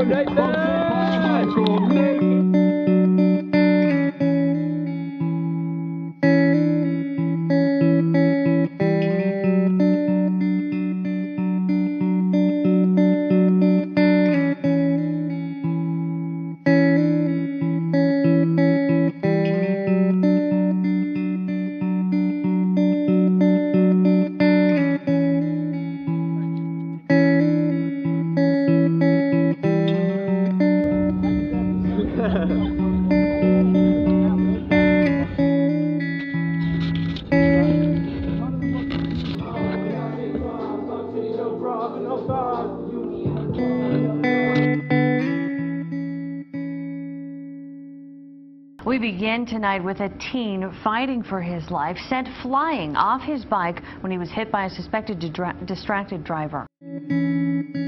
We begin tonight with a teen fighting for his life, sent flying off his bike when he was hit by a suspected distracted driver.